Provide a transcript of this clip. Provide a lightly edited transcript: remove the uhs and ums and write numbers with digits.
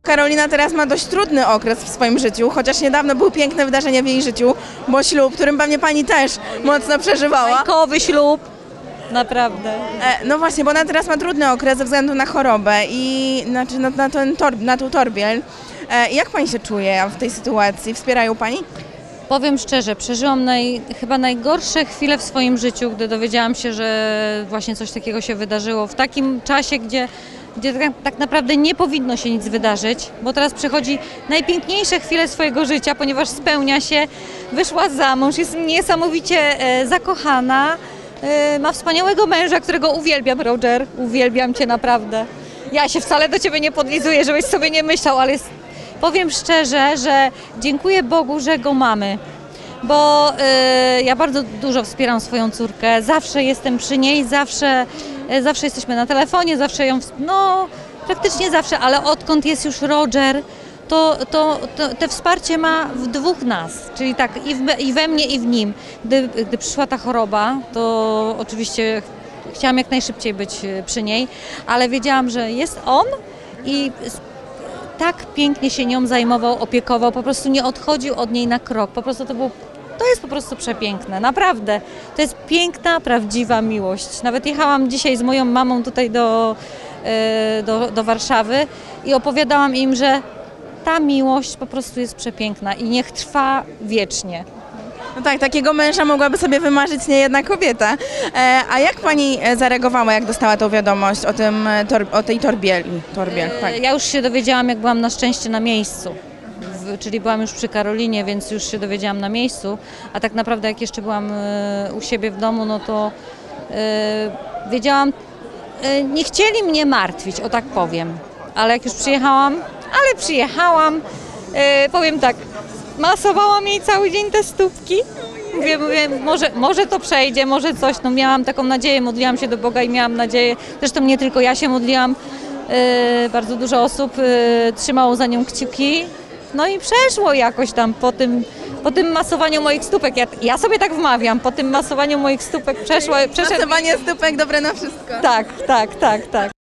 Karolina teraz ma dość trudny okres w swoim życiu, chociaż niedawno były piękne wydarzenia w jej życiu, bo ślub, którym pewnie pani też mocno przeżywała. Bajkowy ślub, naprawdę. No właśnie, bo ona teraz ma trudny okres ze względu na chorobę i znaczy na tą torbiel. Jak pani się czuje w tej sytuacji? Wspierają pani? Powiem szczerze, przeżyłam chyba najgorsze chwile w swoim życiu, gdy dowiedziałam się, że właśnie coś takiego się wydarzyło. W takim czasie, gdzie tak naprawdę nie powinno się nic wydarzyć, bo teraz przychodzi najpiękniejsze chwile swojego życia, ponieważ spełnia się, wyszła za mąż, jest niesamowicie zakochana, ma wspaniałego męża, którego uwielbiam, Roger, uwielbiam cię naprawdę. Ja się wcale do ciebie nie podlizuję, żebyś sobie nie myślał, ale powiem szczerze, że dziękuję Bogu, że go mamy, bo ja bardzo dużo wspieram swoją córkę, zawsze jestem przy niej, zawsze jesteśmy na telefonie, zawsze ją, no praktycznie zawsze, ale odkąd jest już Roger, to te wsparcie ma w dwóch nas, czyli tak i we mnie, i w nim. Gdy przyszła ta choroba, to oczywiście chciałam jak najszybciej być przy niej, ale wiedziałam, że jest on i tak pięknie się nią zajmował, opiekował, po prostu nie odchodził od niej na krok, po prostu to jest po prostu przepiękne, naprawdę. To jest piękna, prawdziwa miłość. Nawet jechałam dzisiaj z moją mamą tutaj do Warszawy i opowiadałam im, że ta miłość po prostu jest przepiękna i niech trwa wiecznie. No tak, takiego męża mogłaby sobie wymarzyć niejedna kobieta. A jak pani zareagowała, jak dostała tą wiadomość o tej torbieli? Tak. Ja już się dowiedziałam, jak byłam na szczęście na miejscu. Czyli byłam już przy Karolinie, więc już się dowiedziałam na miejscu, a tak naprawdę jak jeszcze byłam u siebie w domu, no to wiedziałam, nie chcieli mnie martwić, o tak powiem, ale jak już przyjechałam, powiem tak, masowałam jej cały dzień te stópki, mówię, może to przejdzie, może coś, no miałam taką nadzieję, modliłam się do Boga i miałam nadzieję, zresztą nie tylko ja się modliłam, bardzo dużo osób trzymało za nią kciuki. No i przeszło jakoś tam po tym masowaniu moich stópek. Ja sobie tak wmawiam, po tym masowaniu moich stópek przeszedł. Masowanie stópek dobre na wszystko. Tak.